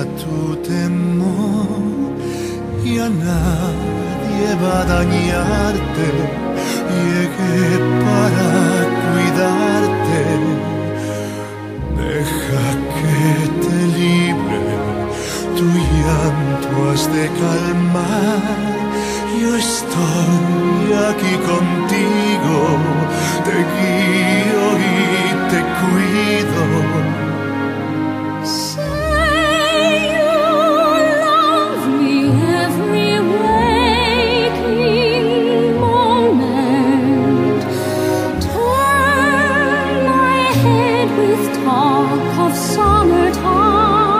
tu temor y a nadie va a dañarte. Llegué para cuidarte. Deja que te libre, tu llanto has de calmar. Yo estoy aquí contigo, te guío y te cuido. Say you love me every waking moment. Turn my head with talk of summertime.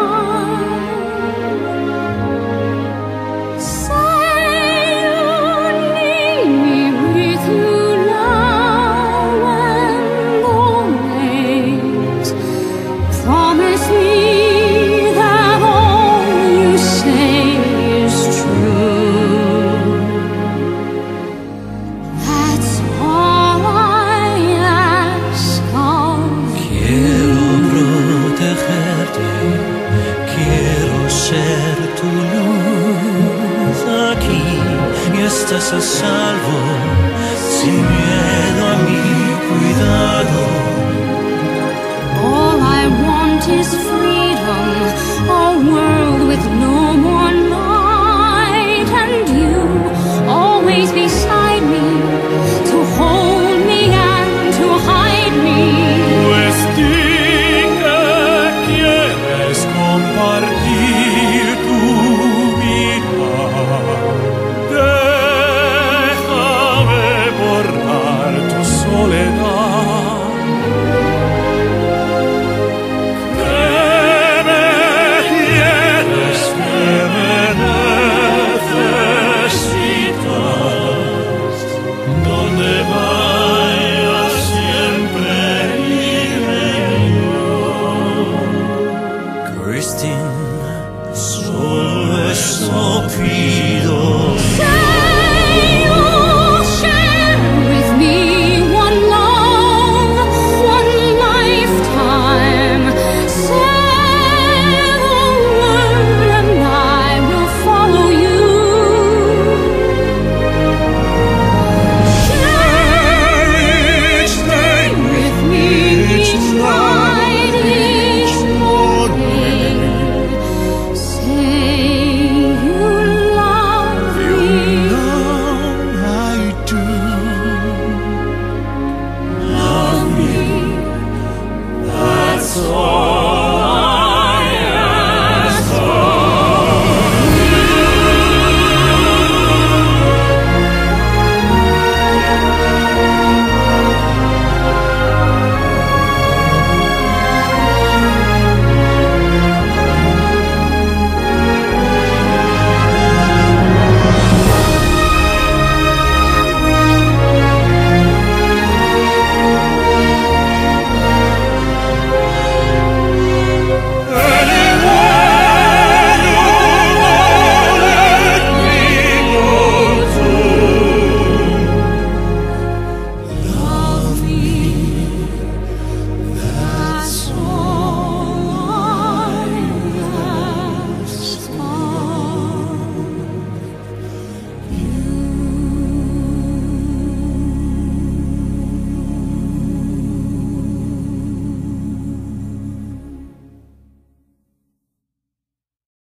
Estás a salvo, sin miedo a mi cuidado. All I want is freedom, a world